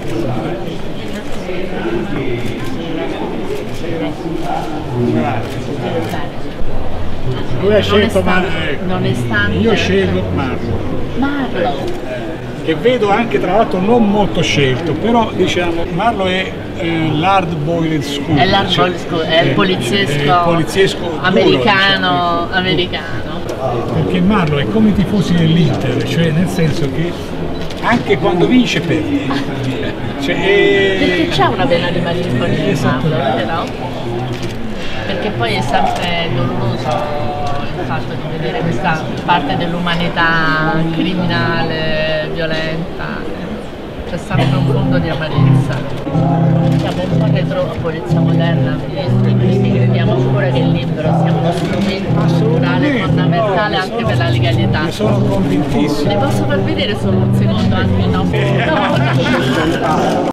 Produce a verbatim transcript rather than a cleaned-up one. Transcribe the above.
Lui ha scelto Marlo, nonostante... io scelgo Marlo. Marlo! Che vedo anche tra l'altro non molto scelto, però diciamo Marlo è eh, l'hard boiled school. È l'hard boiled school, è il poliziesco, è il poliziesco americano, duro, diciamo. americano. Perché Marlo è come i tifosi dell'Inter, cioè nel senso che anche quando vince perde. Cioè, è... Perché c'è una vena di malinconia in Marlo, vero? Perché poi è sempre doloroso il fatto di vedere questa parte dell'umanità criminale, violenta, c'è sempre un fondo di amarezza. Siamo un po' retro a Polizia Moderna, Ministro, e quindi crediamo ancora che il libro sia uno strumento culturale fondamentale anche per la legalità. Ne sono convintissimo. Ne posso far vedere solo un secondo anche il nostro? No.